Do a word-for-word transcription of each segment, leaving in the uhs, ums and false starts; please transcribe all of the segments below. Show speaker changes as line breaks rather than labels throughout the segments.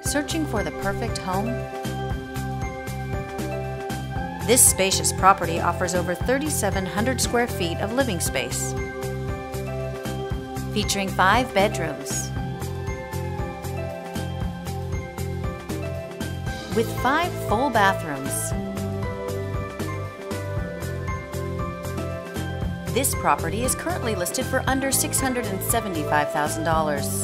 Searching for the perfect home? This spacious property offers over thirty-seven hundred square feet of living space, featuring five bedrooms with five full bathrooms. This property is currently listed for under six hundred seventy-five thousand dollars.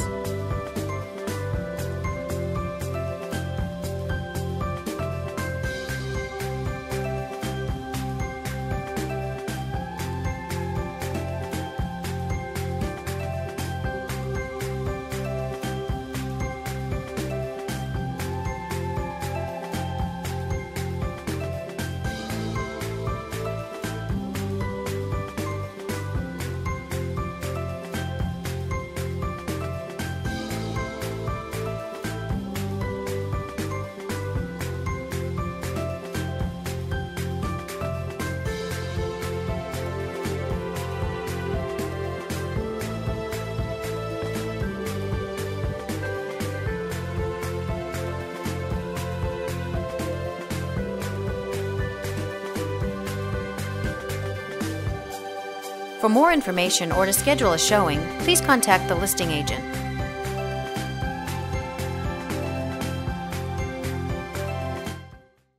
For more information or to schedule a showing, please contact the listing agent.